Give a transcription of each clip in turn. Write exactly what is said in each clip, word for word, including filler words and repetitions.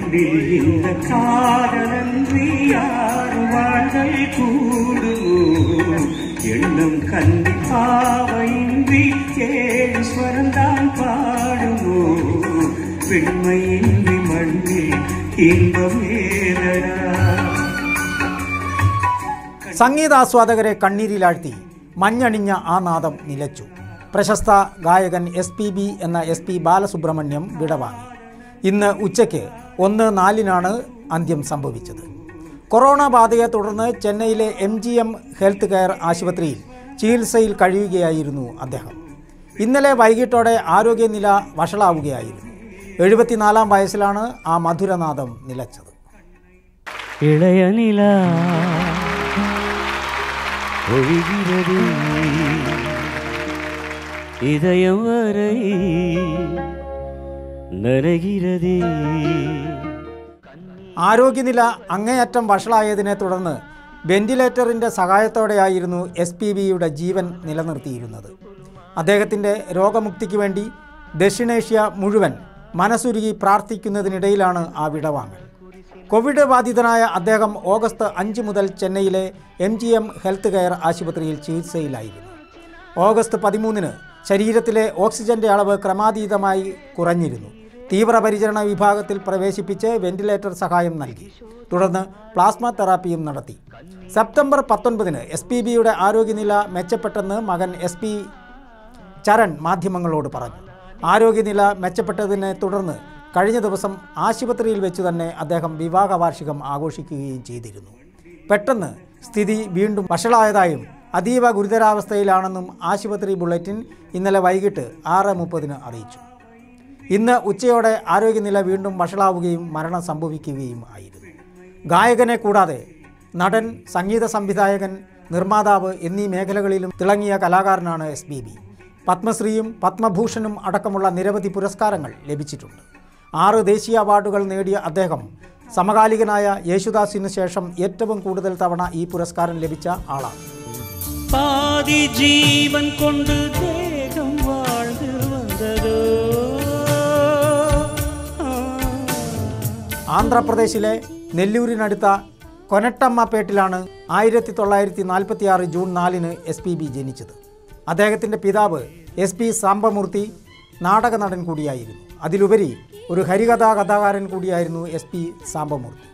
மண்ணில் இந்த காதலன்றி யார் வாழ்தல் கூடுமோ எண்ணம் கண்டி பாவையின்றி ஏழு ஸ்வரந்தான் பாடுமோ பெண்மையின்றி மண்ணில் இன்பம் ஏறடா. സംഗീതാസ്വാദകരെ കണ്ണീരിലാഴ്ത്തി മഞ്ഞണിഞ്ഞ ആ നാദം നിലച്ചു. പ്രശസ്ത ഗായകൻ എസ് പി ബി എന്ന എസ് പി ബാലസുബ്രഹ്മണ്യം വിടവാങ്ങി. ഇന്ന് ഉച്ചയ്ക്ക് ഒന്ന് നാലിനാണ് അന്ത്യം സംഭവിച്ചത്. കൊറോണ ബാധയെ തുടർന്ന് ചെന്നൈയിലെ M G M health care ആശുപത്രിയിൽ ചികിത്സയിൽ കഴിയുകയായിരുന്നു അദ്ദേഹം. ഇന്നലെ വൈകിട്ടോടെ ആരോഗ്യനില വഷളാവുകയായിരുന്നു. എഴുപത്തിനാലാം വയസ്സിലാണ് ആ മധുരനാദം നിലച്ചത്. ഇളയനില ഒഴുകിരതി இதயம் வரை നരകിരതി. ആരോഗ്യനില അങ്ങേയറ്റം വഷളായതിനെ തുടർന്ന് വെന്റിലേറ്ററിൻ്റെ സഹായത്തോടെയായിരുന്നു എസ് പി ബിയുടെ ജീവൻ നിലനിർത്തിയിരുന്നത്. അദ്ദേഹത്തിൻ്റെ രോഗമുക്തിക്ക് വേണ്ടി ദക്ഷിണേഷ്യ മുഴുവൻ മനസ്സുരുകി പ്രാർത്ഥിക്കുന്നതിനിടയിലാണ് ആ വിടവാങ്ങൽ. കോവിഡ് ബാധിതനായ അദ്ദേഹം ഓഗസ്റ്റ് അഞ്ച് മുതൽ ചെന്നൈയിലെ M G M health care ആശുപത്രിയിൽ ചികിത്സയിലായിരുന്നു. ഓഗസ്റ്റ് പതിമൂന്നിന് ശരീരത്തിലെ ഓക്സിജന്റെ അളവ് ക്രമാതീതമായി കുറഞ്ഞിരുന്നു. തീവ്രപരിചരണ വിഭാഗത്തിൽ പ്രവേശിപ്പിച്ച് വെന്റിലേറ്റർ സഹായം നൽകി. തുടർന്ന് പ്ലാസ്മ തെറാപ്പിയും നടത്തി. സെപ്റ്റംബർ പത്തൊൻപതിന് എസ് പി ബിയുടെ ആരോഗ്യനില മെച്ചപ്പെട്ടെന്ന് മകൻ എസ് പി ചരൺ മാധ്യമങ്ങളോട് പറഞ്ഞു. ആരോഗ്യനില മെച്ചപ്പെട്ടതിനെ തുടർന്ന് കഴിഞ്ഞ ദിവസം ആശുപത്രിയിൽ വെച്ച് തന്നെ അദ്ദേഹം വിവാഹ വാർഷികം ആഘോഷിക്കുകയും ചെയ്തിരുന്നു. പെട്ടെന്ന് സ്ഥിതി വീണ്ടും വഷളായതായും അതീവ ഗുരുതരാവസ്ഥയിലാണെന്നും ആശുപത്രി ബുള്ളറ്റിൻ ഇന്നലെ വൈകിട്ട് ആറ് മുപ്പതിന് അറിയിച്ചു. ഇന്ന് ഉച്ചയോടെ ആരോഗ്യനില വീണ്ടും വഷളാവുകയും മരണം സംഭവിക്കുകയും ആയിരുന്നു. ഗായകനെ കൂടാതെ നടൻ, സംഗീത സംവിധായകൻ, നിർമ്മാതാവ് എന്നീ മേഖലകളിലും തിളങ്ങിയ കലാകാരനാണ് എസ് പി ബി. പത്മശ്രീയും പത്മഭൂഷണും അടക്കമുള്ള നിരവധി പുരസ്കാരങ്ങൾ ലഭിച്ചിട്ടുണ്ട്. ആറ് ദേശീയ അവാർഡുകൾ നേടിയ അദ്ദേഹം സമകാലികനായ യേശുദാസിനു ശേഷം ഏറ്റവും കൂടുതൽ തവണ ഈ പുരസ്കാരം ലഭിച്ച ആളാണ്. പാതി ജീവൻ കൊണ്ട് ദേഹം വാഴ്ന്നു വന്നതോ. ആന്ധ്രാപ്രദേശിലെ നെല്ലൂരിനടുത്ത കൊനട്ടമ്മപേട്ടിലാണ് ആയിരത്തി തൊള്ളായിരത്തി നാൽപ്പത്തി ആറ് ജൂൺ നാലിന് എസ് പി ബി ജനിച്ചത്. അദ്ദേഹത്തിൻ്റെ പിതാവ് എസ് പി സാംബമൂർത്തി നാടക നടൻ കൂടിയായിരുന്നു. അതിലുപരി ഒരു ഹരികഥാ കഥാകാരൻ കൂടിയായിരുന്നു എസ് പി സാംബമൂർത്തി.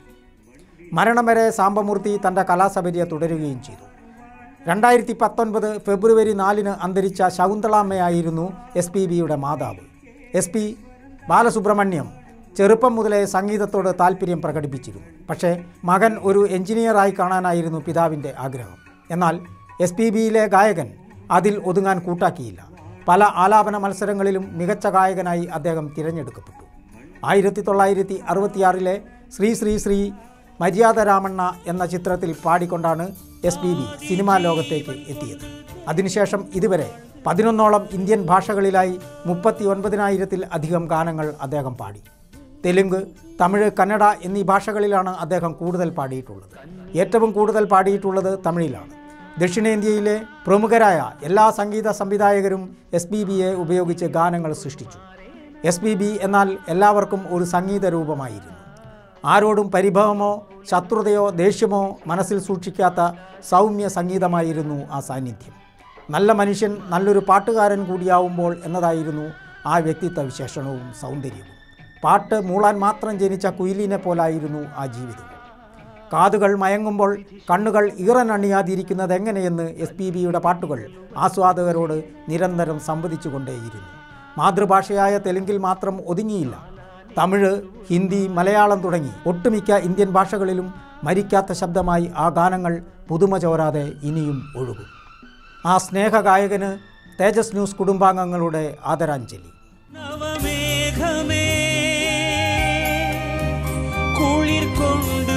മരണം വരെ സാംബമൂർത്തി തൻ്റെ കലാസപര്യ തുടരുകയും ചെയ്തു. രണ്ടായിരത്തി പത്തൊൻപത് ഫെബ്രുവരി നാലിന് അന്തരിച്ച ശകുന്തളാമ്മയായിരുന്നു എസ് പി ബിയുടെ മാതാവ്. എസ് പി ബാലസുബ്രഹ്മണ്യം ചെറുപ്പം മുതലേ സംഗീതത്തോട് താല്പര്യം പ്രകടിപ്പിച്ചിരുന്നു. പക്ഷേ മകൻ ഒരു എഞ്ചിനീയറായി കാണാനായിരുന്നു പിതാവിൻ്റെ ആഗ്രഹം. എന്നാൽ എസ് പി ബിയിലെ ഗായകൻ അതിൽ ഒതുങ്ങാൻ കൂട്ടാക്കിയില്ല. പല ആലാപന മത്സരങ്ങളിലും മികച്ച ഗായകനായി അദ്ദേഹം തിരഞ്ഞെടുക്കപ്പെട്ടു. ആയിരത്തി തൊള്ളായിരത്തി അറുപത്തിയാറിലെ ശ്രീ ശ്രീ ശ്രീ മര്യാദ രാമണ്ണ എന്ന ചിത്രത്തിൽ പാടിക്കൊണ്ടാണ് എസ് പി ബി സിനിമാ ലോകത്തേക്ക് എത്തിയത്. അതിനുശേഷം ഇതുവരെ പതിനൊന്നോളം ഇന്ത്യൻ ഭാഷകളിലായി മുപ്പത്തി ഒൻപതിനായിരത്തിൽ അധികം ഗാനങ്ങൾ അദ്ദേഹം പാടി. തെലുങ്ക്, തമിഴ്, കന്നഡ എന്നീ ഭാഷകളിലാണ് അദ്ദേഹം കൂടുതൽ പാടിയിട്ടുള്ളത്. ഏറ്റവും കൂടുതൽ പാടിയിട്ടുള്ളത് തമിഴിലാണ്. ദക്ഷിണേന്ത്യയിലെ പ്രമുഖരായ എല്ലാ സംഗീത സംവിധായകരും എസ് പി ബിയെ ഉപയോഗിച്ച് ഗാനങ്ങൾ സൃഷ്ടിച്ചു. എസ് പി ബി എന്നാൽ എല്ലാവർക്കും ഒരു സംഗീത രൂപമായിരുന്നു. ആരോടും പരിഭവമോ ശത്രുതയോ ദേഷ്യമോ മനസ്സിൽ സൂക്ഷിക്കാത്ത സൗമ്യ സംഗീതമായിരുന്നു ആ സാന്നിധ്യം. നല്ല മനുഷ്യൻ നല്ലൊരു പാട്ടുകാരൻ കൂടിയാവുമ്പോൾ എന്നതായിരുന്നു ആ വ്യക്തിത്വ വിശേഷണവും സൗന്ദര്യവും. പാട്ട് മൂളാൻ മാത്രം ജനിച്ച കുയിലിനെ പോലായിരുന്നു ആ ജീവിതം. കാതുകൾ മയങ്ങുമ്പോൾ കണ്ണുകൾ ഈറനണിയാതിരിക്കുന്നത് എങ്ങനെയെന്ന് എസ് പി ബിയുടെ പാട്ടുകൾ ആസ്വാദകരോട് നിരന്തരം സംവദിച്ചു കൊണ്ടേയിരുന്നു. മാതൃഭാഷയായ തെലുങ്കിൽ മാത്രം ഒതുങ്ങിയില്ല. തമിഴ്, ഹിന്ദി, മലയാളം തുടങ്ങി ഒട്ടുമിക്ക ഇന്ത്യൻ ഭാഷകളിലും മരിക്കാത്ത ശബ്ദമായി ആ ഗാനങ്ങൾ പുതുമ ചോരാതെ ഇനിയും ഒഴുകും. ആ സ്നേഹഗായകന് തേജസ് ന്യൂസ് കുടുംബാംഗങ്ങളുടെ ആദരാഞ്ജലി. നവമേഘമേ കുളിർ കൊണ്ട്